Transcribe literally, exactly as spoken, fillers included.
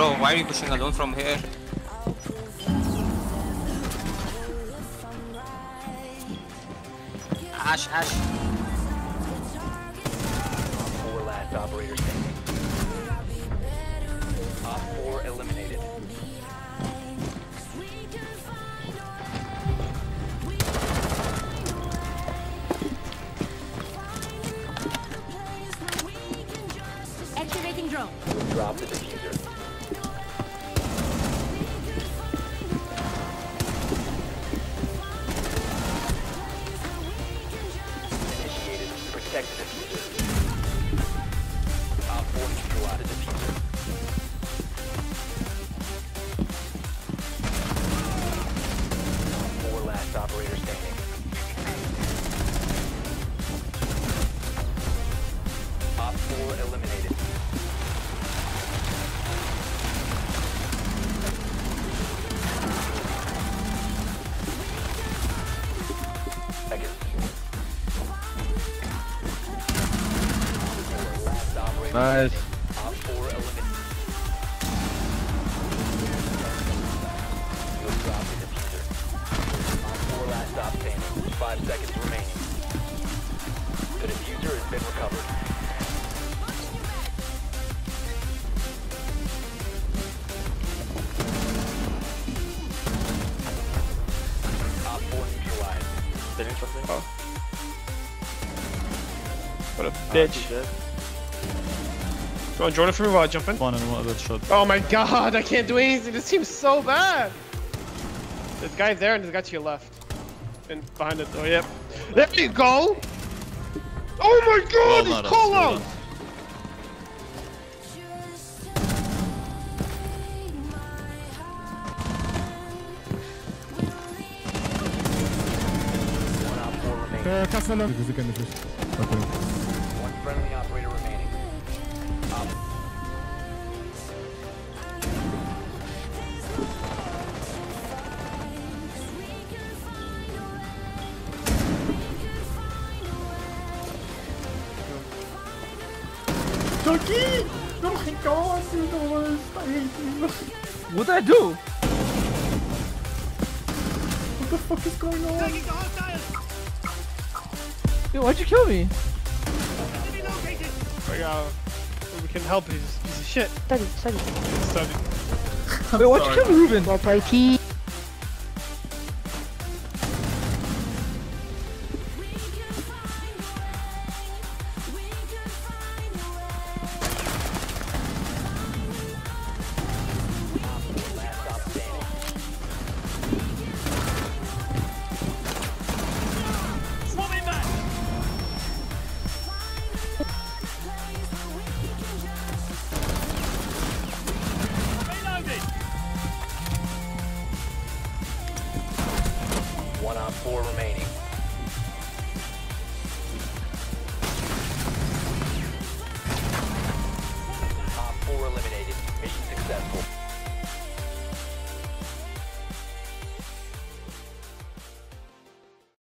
bro. Why are you pushing alone from here? Ash, Ash. Four last operators standing. Op four eliminated. Activating drone. Drop the diffuser. Initiated. Protect the diffuser. Op four neutralized the diffuser. Four last operator standing. Op four eliminated. Seconds. Last operator. Nice. Op four eliminated. You have dropped the diffuser. Op four last stop standing. Five seconds remaining. The diffuser has been recovered. Op four neutralized. Didn't trust me. Oh. What a bitch. Go on, Jordan for me while I jump in. One and one other shot. Oh my god, I can't do anything. This team's so bad. There's a guy there and there's a guy to your left. And behind the door, yep. There you go! Oh my god, Well he's done, call well out! done. One op four remaining. One friendly operator remaining. Op What'd I do? Yo, why'd you kill me? Like, uh, we can help, he's, he's a shit. Study, study. Study. Wait, why'd you kill me, Ruben? Well, play T.